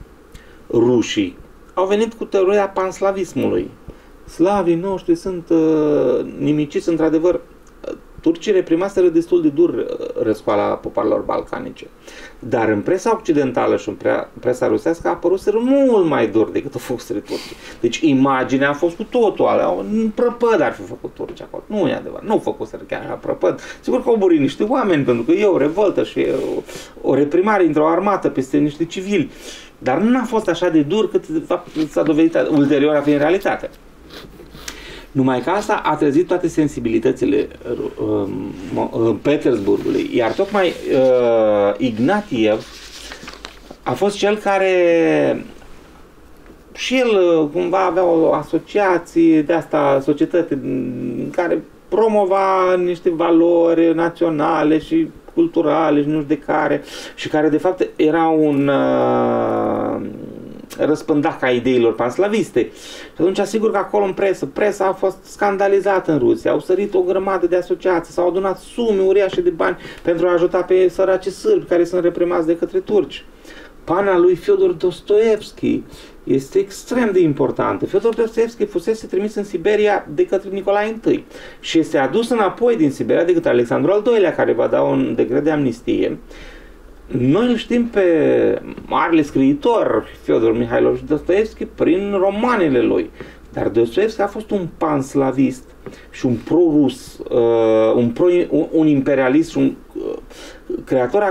Rușii au venit cu teoria panslavismului. Slavii noștri sunt uh, nimiciți, într-adevăr. Turcii reprimaseră destul de dur răscoala popoarelor balcanice. Dar în presa occidentală și în presa rusească a apărut mult mai dur decât au fost turcii. Deci imaginea a fost cu totul alea. În prăpăd ar fi făcut turcii acolo. Nu e adevărat. Nu au făcut chiar la prăpăd. Sigur că au murit niște oameni, pentru că e o revoltă și e o, o reprimare într-o armată peste niște civili. Dar nu a fost așa de dur cât s-a dovedit ulterior a fi în realitate. Numai că asta a trezit toate sensibilitățile uh, uh, Petersburgului, iar tocmai uh, Ignatiev a fost cel care și el cumva avea o asociație de asta, societate care promova niște valori naționale și culturale și nu știu de care, și care de fapt era un uh, răspândac a ideilor panslaviste. Și atunci, asigur că acolo în presă, presa a fost scandalizată în Rusia, au sărit o grămadă de asociații, s-au adunat sume uriașe de bani pentru a ajuta pe săraci sârbi care sunt reprimați de către turci. Pana lui Fyodor Dostoevski este extrem de importantă. Fyodor Dostoevski fusese trimis în Siberia de către Nicolae I și este adus înapoi din Siberia de către Alexandru al doilea, care va da un decret de amnistie. Noi îl știm pe marele scriitor Fyodor Mihailovich Dostoevski prin romanele lui, dar Dostoevski a fost un panslavist și un pro-rus, uh, un, pro, un, un imperialist și un uh, creator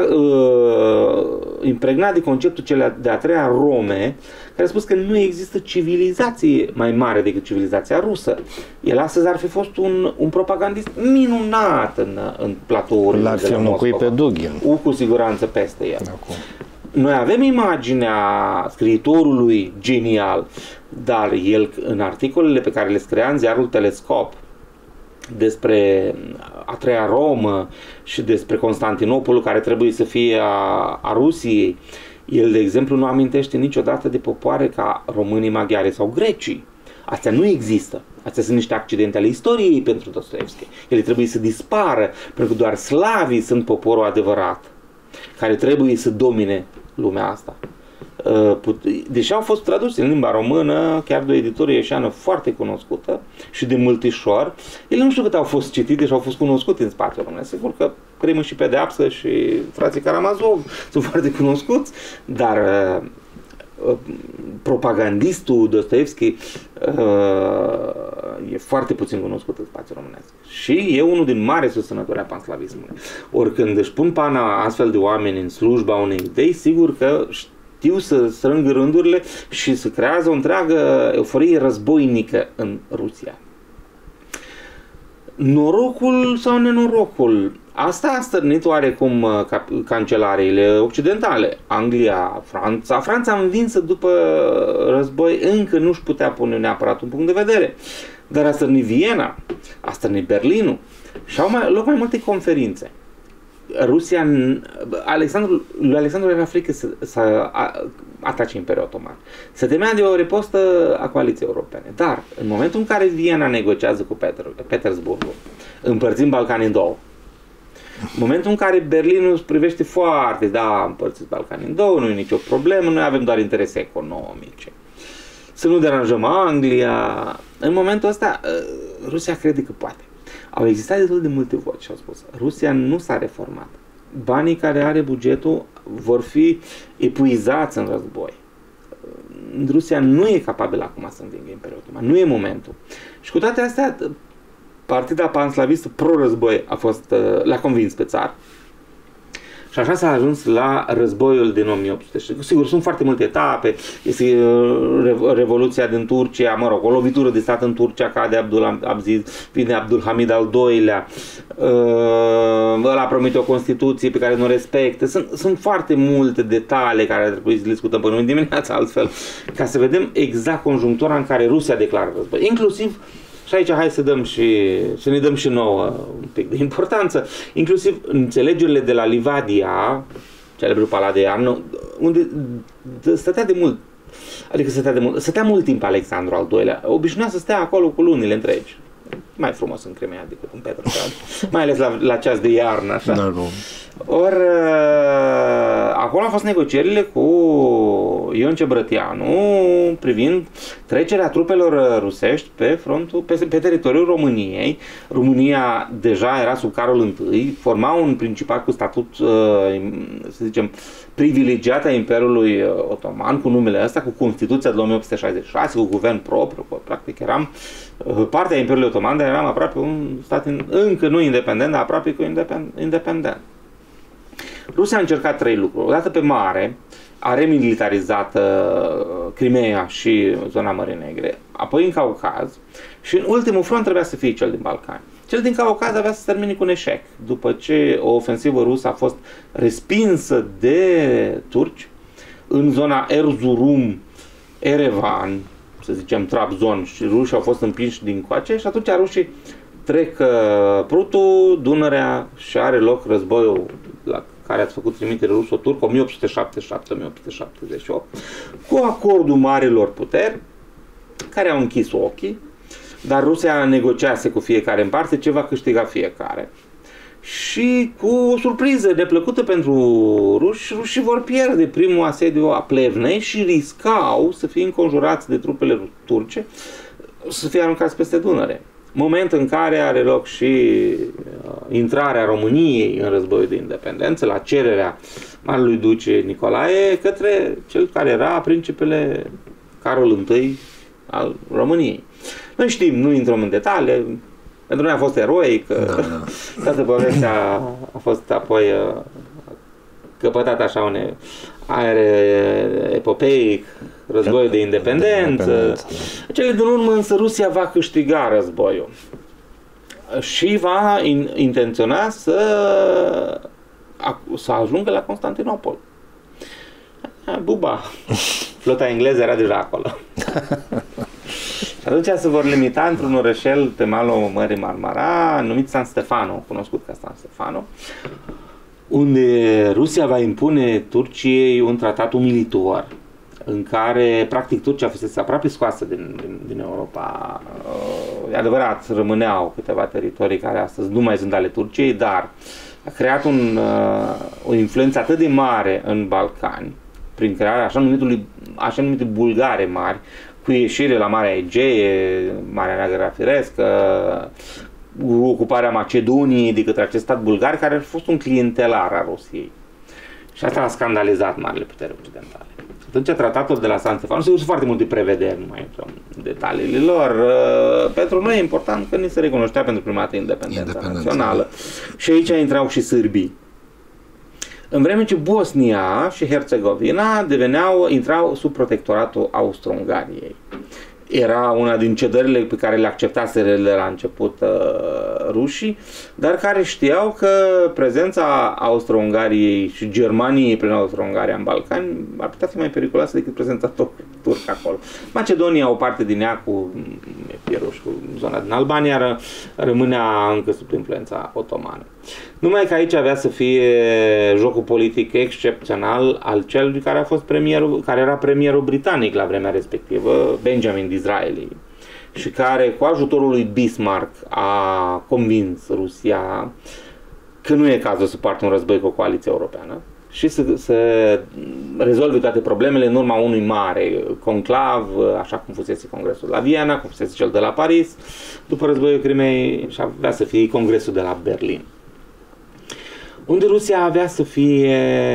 uh, impregnat de conceptul cel de a treia Rome, care a spus că nu există civilizație mai mare decât civilizația rusă. El astăzi ar fi fost un, un propagandist minunat în, în platourile L-ar fi înlocuit pe Dugin. U, cu siguranță peste el. Acum. Noi avem imaginea scriitorului genial, dar el, în articolele pe care le scria în ziarul Telescop despre a treia Romă și despre Constantinopolul, care trebuie să fie a, a Rusiei, el, de exemplu, nu amintește niciodată de popoare ca românii, maghiari sau grecii. Astea nu există. Astea sunt niște accidente ale istoriei pentru Dostoevski. Ele trebuie să dispară, pentru că doar slavii sunt poporul adevărat, care trebuie să domine lumea asta. Deși au fost traduse în limba română, chiar de o editură ieșeană foarte cunoscută și de Multișor, ele nu știu cât au fost citite și au fost cunoscute în spațiul românesc. Sigur că Crimă și Pedeapsă și frații Karamazov sunt foarte cunoscuți, dar propagandistul Dostoevski e foarte puțin cunoscut în spațiul românesc. Și e unul din mari susținători a panslavismului. Ori când își pun pana astfel de oameni în slujba unei idei, sigur că știu să strâng rândurile și să creează o întreagă euforie războinică în Rusia. Norocul sau nenorocul? Asta a stârnit oarecum cancelariile occidentale. Anglia, Franța. Franța învinsă după război încă nu-și putea pune neapărat un punct de vedere. Dar a stârnit Viena, a stârnit Berlinul și au mai, loc mai multe conferințe. Rusia, Alexandru, lui Alexandru era frică să, să atace Imperiul Otoman. Se temea de o ripostă a coaliției europene. Dar, în momentul în care Viena negociază cu Peter, Petersburgul, împărțim Balcanii în două. În momentul în care Berlinul privește foarte, da, împărțiți Balcanii în două, nu e nicio problemă, noi avem doar interese economice. Să nu deranjăm Anglia. În momentul ăsta, Rusia crede că poate. Au existat destul de multe voci și au spus, Rusia nu s-a reformat. Banii care are bugetul vor fi epuizați în război. Rusia nu e capabilă acum să învingă Imperiul Otoman. Nu e momentul. Și cu toate astea, partida panslavistă pro-război a fost, l-a convins pe țar. Și așa s-a ajuns la războiul din o mie opt sute. Sigur, sunt foarte multe etape. Este Revoluția din Turcia, mă rog, o lovitură de stat în Turcia, cade Abdul Aziz, vine Abdulhamid al doilea, ăla promite o Constituție pe care nu o respectă. Sunt, sunt foarte multe detalii care ar trebui să le discutăm până în dimineața altfel, ca să vedem exact conjunctura în care Rusia declară război. Inclusiv, și aici hai să dăm și să ne dăm și nouă un pic de importanță, inclusiv înțelegerile de la Livadia, celebrul palat de Iarnă, unde stătea de mult, adică stătea de mult, stătea mult timp Alexandru al doilea, obișnuia să stea acolo cu lunile întregi. Mai frumos în Crimea decât în Petrograd, mai ales la, la ceas de iarnă, așa. Da, nu. Ori acolo au fost negocierile cu Ion Cebrătianu privind trecerea trupelor rusești pe frontul, pe, pe teritoriul României. România deja era sub Carol întâi, forma un principat cu statut, să zicem, privilegiat a Imperiului Otoman, cu numele ăsta, cu Constituția de o mie opt sute șaizeci și șase, cu guvern propriu, cu, practic eram partea Imperiului Otoman, dar eram aproape un stat încă nu independent, dar aproape cu independent. Rusia a încercat trei lucruri. Odată pe mare, a remilitarizat uh, Crimea și zona Mării Negre, apoi în Caucaz și în ultimul front trebuia să fie cel din Balcani. Cel din Caucaz avea să se termine cu un eșec, după ce o ofensivă rusă a fost respinsă de turci în zona Erzurum, Erevan, să zicem Trabzon, și rușii au fost împinși din coace și atunci rușii trec uh, Prutul, Dunărea și are loc războiul la care ați făcut trimitere ruso-turcă, o mie opt sute șaptezeci și șapte - o mie opt sute șaptezeci și opt, cu acordul marilor puteri, care au închis ochii, dar Rusia negociase cu fiecare în parte ce va câștiga fiecare. Și cu o surpriză neplăcută pentru ruși, rușii vor pierde primul asediu a Plevnei și riscau să fie înconjurați de trupele turce, să fie aruncați peste Dunăre. Moment în care are loc și uh, intrarea României în războiul de independență, la cererea Marelui Duce Nicolae către cel care era principele Carol întâi al României. Noi știm, nu intrăm în detalii, pentru noi a fost eroic, da, da. Toată povestea a fost apoi uh, căpătată așa un aer epopeic, războiul de independență. Cele din urmă însă Rusia va câștiga războiul și va in, intenționa să, să ajungă la Constantinopol. Buba, flota engleză era deja acolo. Și atunci se vor limita într-un orășel pe malul Mării Marmara, numit San Stefano, cunoscut ca San Stefano, unde Rusia va impune Turciei un tratat umilitor, în care, practic, Turcia fusese aproape scoasă din, din, din Europa. E adevărat, rămâneau câteva teritorii care astăzi nu mai sunt ale Turciei, dar a creat un, o influență atât de mare în Balcani, prin crearea așa numitului, așa numite bulgare mari, cu ieșire la Marea Egee, Marea Neagră Firescă, ocuparea Macedoniei de către acest stat bulgar, care a fost un clientelar a Rusiei. Și asta a scandalizat marile puteri occidentale. Atunci tratatul de la San Stefano, sunt foarte multe prevederi, nu mai intrăm în detaliile lor. Pentru noi e important că ni se recunoștea pentru prima dată independența, independența națională. Și aici intrau și sârbii. În vreme ce Bosnia și Herțegovina deveneau, intrau sub protectoratul Austro-Ungariei. Era una din cedările pe care le acceptaseră de la început uh, rușii, dar care știau că prezența Austro-Ungariei și Germaniei prin Austro-Ungaria în Balcani ar putea fi mai periculoasă decât prezența turcă acolo. Macedonia, o parte din ea cu Epirul și cu zona din Albania, ră, rămânea încă sub influența otomană. Numai că aici avea să fie jocul politic excepțional al celui care a fost premierul, care era premierul britanic la vremea respectivă, Benjamin Disraeli, și care cu ajutorul lui Bismarck a convins Rusia că nu e cazul să poartă un război cu o coaliție europeană și să, să rezolve toate problemele în urma unui mare conclav, așa cum fusese congresul de la Viena, cum fusese cel de la Paris, după războiul Crimei, și avea să fie congresul de la Berlin, unde Rusia avea să fie,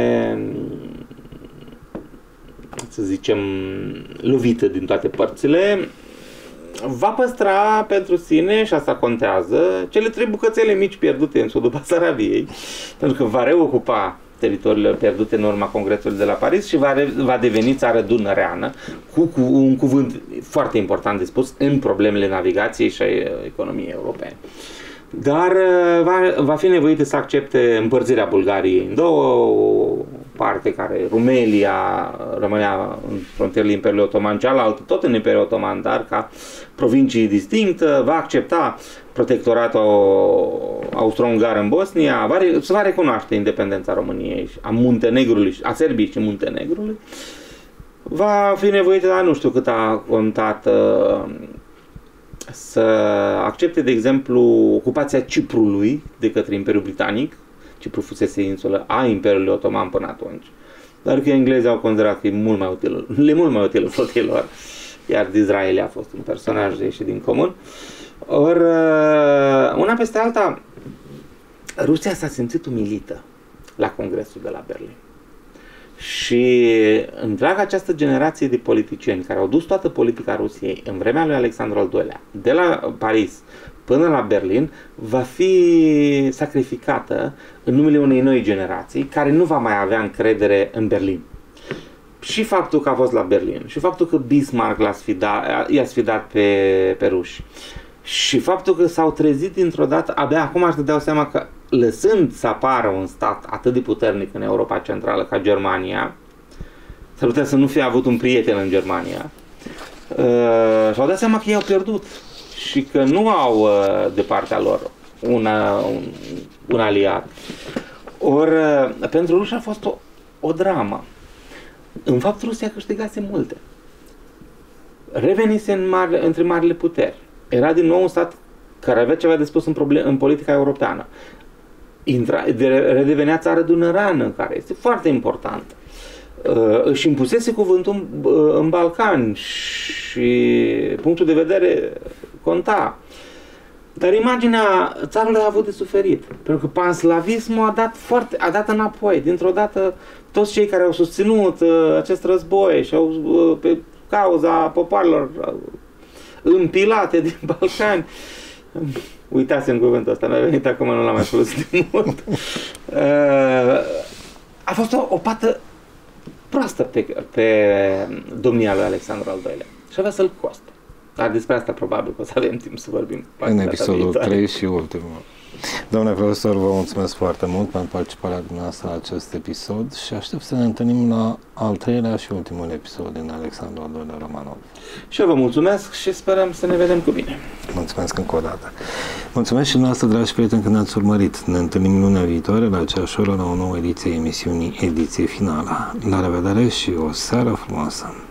să zicem, lovită din toate părțile. Va păstra pentru sine, și asta contează, cele trei bucățele mici pierdute în sudul Basarabiei, pentru că va reocupa teritoriile pierdute în urma congresului de la Paris și va, re, va deveni țară dunăreană, cu, cu un cuvânt foarte important de spus în problemele navigației și a economiei europene. Dar va, va fi nevoită să accepte împărțirea Bulgariei în două, o parte care, Rumelia, rămânea în frontierele Imperiului Otoman, cealaltă tot în Imperiul Otoman, dar ca provincii distinctă, va accepta protectoratul austro-ungar în Bosnia, va, se va recunoaște independența României, a Muntenegrului, a Serbiei și Muntenegrului. Va fi nevoită, dar nu știu cât a contat, să accepte, de exemplu, ocupația Ciprului de către Imperiul Britanic. Cipru fusese insulă a Imperiului Otoman până atunci, dar că englezii au considerat că e mult mai util, le mult mai util flotilor, iar Disraeli a fost un personaj ieșit din comun. Or, una peste alta, Rusia s-a simțit umilită la Congresul de la Berlin. Și întreaga această generație de politicieni care au dus toată politica Rusiei în vremea lui Alexandru al doilea, de la Paris până la Berlin, va fi sacrificată în numele unei noi generații care nu va mai avea încredere în Berlin. Și faptul că a fost la Berlin, și faptul că Bismarck l-a sfidat, i-a sfidat pe, pe ruși, și faptul că s-au trezit dintr-o dată, abia acum aș dau seama că lăsând să apară un stat atât de puternic în Europa Centrală ca Germania, s-ar putea să nu fie avut un prieten în Germania, uh, și-au dat seama că ei au pierdut și că nu au uh, de partea lor una, un, un aliat. Ori uh, pentru ruși a fost o, o dramă. În fapt, Rusia câștigase multe. Revenise în mari, între marile puteri. Era din nou un stat care avea ceva de spus în, problem, în politica europeană. Intra, de, redevenea țară dunăreană, care este foarte important. Uh, își impusese cuvântul în, uh, în Balcani și punctul de vedere conta. Dar imaginea țarului a avut de suferit, pentru că panslavismul a dat, foarte, a dat înapoi. Dintr-o dată, toți cei care au susținut uh, acest război și au, uh, pe cauza popoarelor uh, împilate din Balcani, uitasem cuvântul ăsta, mi-a venit acum, nu l-am mai folosit de mult, uh, a fost o, o pată proastă pe, pe domnia lui Alexandru al doilea și avea să-l coste. Dar despre asta probabil că o să avem timp să vorbim în episodul trei și ultimul. Doamne profesor, vă mulțumesc foarte mult pentru participarea dumneavoastră la acest episod și aștept să ne întâlnim la al treilea și ultimul episod din Alexandru al doilea Romanov. Și eu vă mulțumesc și sperăm să ne vedem cu bine. Mulțumesc încă o dată. Mulțumesc și dumneavoastră, dragi prieteni, că ne-ați urmărit. Ne întâlnim luna viitoare la aceeași oră la o nouă ediție a emisiunii Ediție Finală. La revedere și o seară frumoasă!